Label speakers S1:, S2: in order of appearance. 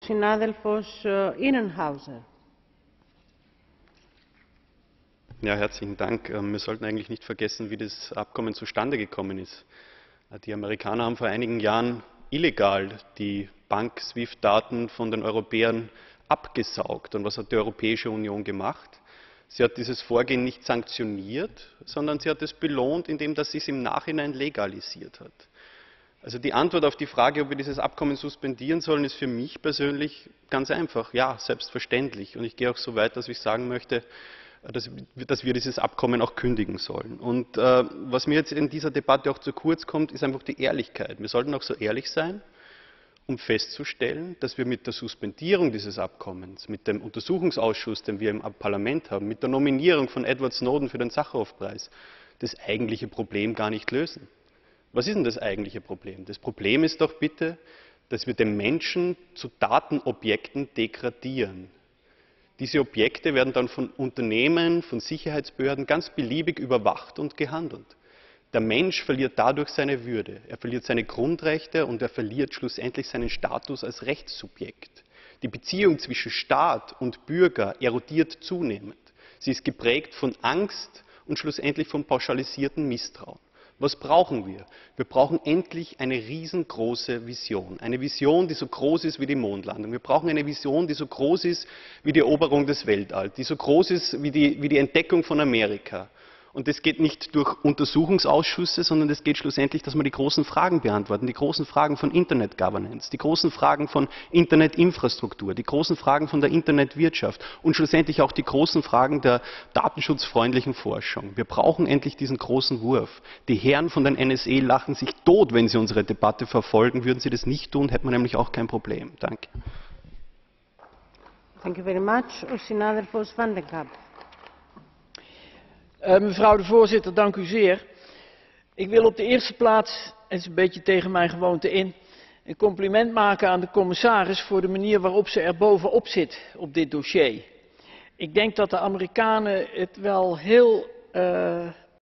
S1: Ja, herzlichen Dank. Wir sollten eigentlich nicht vergessen, wie das Abkommen zustande gekommen ist. Die Amerikaner haben vor einigen Jahren illegal die Bank-SWIFT-Daten von den Europäern abgesaugt. Und was hat die Europäische Union gemacht? Sie hat dieses Vorgehen nicht sanktioniert, sondern sie hat es belohnt, indem sie es im Nachhinein legalisiert hat. Also die Antwort auf die Frage, ob wir dieses Abkommen suspendieren sollen, ist für mich persönlich ganz einfach. Ja, selbstverständlich. Und ich gehe auch so weit, dass ich sagen möchte, dass wir dieses Abkommen auch kündigen sollen. Und was mir jetzt in dieser Debatte auch zu kurz kommt, ist einfach die Ehrlichkeit. Wir sollten auch so ehrlich sein, um festzustellen, dass wir mit der Suspendierung dieses Abkommens, mit dem Untersuchungsausschuss, den wir im Parlament haben, mit der Nominierung von Edward Snowden für den Sacharow-Preis das eigentliche Problem gar nicht lösen. Was ist denn das eigentliche Problem? Das Problem ist doch bitte, dass wir den Menschen zu Datenobjekten degradieren. Diese Objekte werden dann von Unternehmen, von Sicherheitsbehörden ganz beliebig überwacht und gehandelt. Der Mensch verliert dadurch seine Würde, er verliert seine Grundrechte und er verliert schlussendlich seinen Status als Rechtssubjekt. Die Beziehung zwischen Staat und Bürger erodiert zunehmend. Sie ist geprägt von Angst und schlussendlich von pauschalisiertem Misstrauen. Was brauchen wir? Wir brauchen endlich eine riesengroße Vision. Eine Vision, die so groß ist wie die Mondlandung. Wir brauchen eine Vision, die so groß ist wie die Eroberung des Weltalls, die so groß ist wie die Entdeckung von Amerika. Und das geht nicht durch Untersuchungsausschüsse, sondern es geht schlussendlich, dass wir die großen Fragen beantworten. Die großen Fragen von Internet Governance, die großen Fragen von Internetinfrastruktur, die großen Fragen von der Internetwirtschaft und schlussendlich auch die großen Fragen der datenschutzfreundlichen Forschung. Wir brauchen endlich diesen großen Wurf. Die Herren von den NSA lachen sich tot, wenn sie unsere Debatte verfolgen. Würden sie das nicht tun, hätten wir nämlich auch kein Problem. Danke.
S2: Thank you very much. O Synadελφος Van de Kamp.
S3: Mevrouw de voorzitter, dank u zeer. Ik wil op de eerste plaats, het is een beetje tegen mijn gewoonte in, een compliment maken aan de commissaris voor de manier waarop ze er bovenop zit op dit dossier. Ik denk dat de Amerikanen het wel heel